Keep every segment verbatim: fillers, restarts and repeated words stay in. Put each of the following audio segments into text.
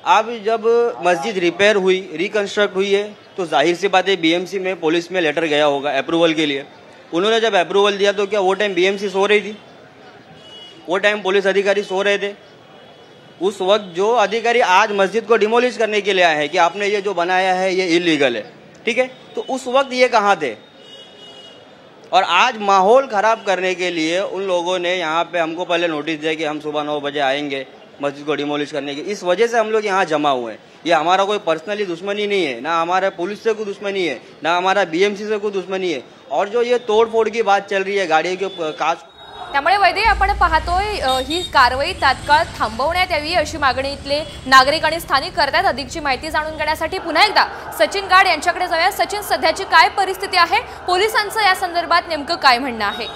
अब जब मस्जिद रिपेयर हुई, रिकंस्ट्रक्ट हुई है, तो जाहिर सी बात है बीएमसी में पुलिस में लेटर गया होगा अप्रूवल के लिए। उन्होंने जब अप्रूवल दिया तो क्या वो टाइम बीएमसी सो रही थी? वो टाइम पुलिस अधिकारी सो रहे थे? उस वक्त जो अधिकारी आज मस्जिद को डिमोलिश करने के लिए आए हैं कि आपने ये जो बनाया है ये इलीगल है, ठीक है, तो उस वक्त ये कहाँ थे? और आज माहौल ख़राब करने के लिए उन लोगों ने यहाँ पे हमको पहले नोटिस दिया कि हम सुबह नौ बजे आएंगे मस्जिद को डिमोलिश करने की। इस वजह से हम लोग यहाँ जमा हुए हैं। ये हमारा कोई पर्सनली दुश्मनी नहीं है, ना हमारे पुलिस से कोई दुश्मनी है, ना हमारा बीएमसी से कोई दुश्मनी है। और जो ये तोड़फोड़ की बात चल रही है गाड़ी के काच, त्यामुळे वैद्य आपण पाहतोय ही कारवाई तात्काळ थांबवण्यात यावी अशी मागणी इथले नागरिक आणि स्थानिक करतात। अधिकची माहिती जाणून घेण्यासाठी पुन्हा एकदा सचिन गाड यांच्याकडे जाऊया। सचिन, सध्याची काय परिस्थिती आहे? पोलिसांचं या संदर्भात नेमकं काय म्हणणं आहे?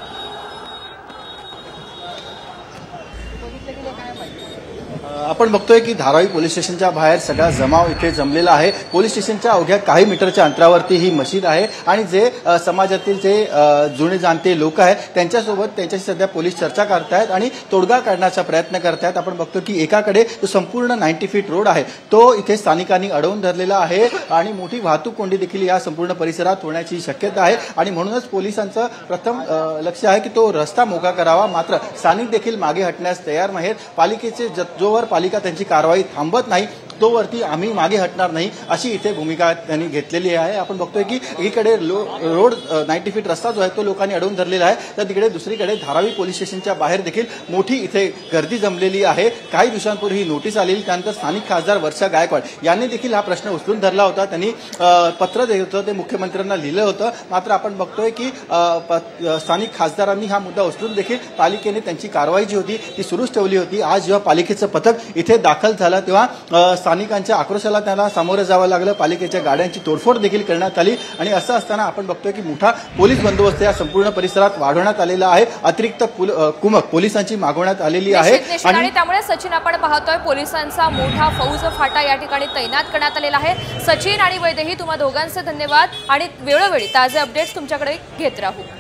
आपण बघतोय की धारावी पोलीस स्टेशनच्या बाहेर सगळा जमाव इथे जमलेला आहे। पोलीस स्टेशनच्या अवघ्या काही मीटरच्या अंतरावरती ही मशीद आहे आणि जे समाजातील जे जुने जाणते लोक आहेत त्यांच्यासोबत त्यांच्याशी सध्या पोलीस चर्चा करतायत आणि तोडगा काढण्याचा प्रयत्न करतायत। आपण बघतो की एकाकडे जो संपूर्ण नव्वद फीट रोड आहे तो इथे स्थानिकांनी अडवून धरलेला आहे आणि मोठी वाहतूक कोंडी देखील या संपूर्ण परिसरात होण्याची शक्यता आहे आणि म्हणूनच पोलिसांचं प्रथम लक्ष आहे की तो रस्ता मोकळा करावा। मात्र स्थानिक देखील मागे हटण्यास तयार नाहीत। पालिकेचे जोवर पालिका त्यांची कारवाई थांबत नाही तोवरती आम्ही मागे हटणार नाही अशी इथे भूमिका त्यांनी घेतलेली आहे। आपण बघतोय की एकीकडे रोड नव्वद फीट रस्ता जो आहे तो लोकांनी अडवून धरलेला आहे, तर तिकडे दुसरीकडे धारावी पोलीस स्टेशनच्या बाहेर देखील मोठी इथे गर्दी जमलेली आहे। काही दिवसांपूर्वी ही नोटीस आलेली, त्यानंतर स्थानिक खासदार वर्षा गायकवाड यांनी देखील हा प्रश्न उचलून धरला होता। त्यांनी पत्र दिलं होतं, ते मुख्यमंत्र्यांना लिहिलं होतं। मात्र आपण बघतोय की स्थानिक खासदारांनी हा मुद्दा उचलून देखील पालिकेने त्यांची कारवाई जी होती ती सुरूच ठेवली होती। आज जेव्हा पालिकेचं पथक इथे दाखल झालं तेव्हा स्थानिकांच्या आक्रोशाला त्याला सामोरं जावं लागलं। पालिकेच्या गाड्यांची तोडफोड देखील करण्यात आली आणि असं असताना आपण बघतोय की मोठा पोलीस बंदोबस्त या संपूर्ण परिसरात वाढवण्यात आलेला आहे। अतिरिक्त कुमक पोलिसांची मागवण्यात आलेली आहे आणि त्यामुळे सचिन आपण पाहतोय पोलिसांचा मोठा फौज फाटा या ठिकाणी तैनात करण्यात आलेला आहे। सचिन आणि वैदेही तुम्हा दोघांचे धन्यवाद आणि वेळोवेळी ताजे अपडेट्स तुमच्याकडे घेत राहू।